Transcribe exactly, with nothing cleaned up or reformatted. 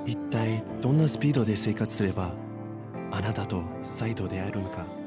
一体どんなスピードで生活すればあなたと再度出会えるのか。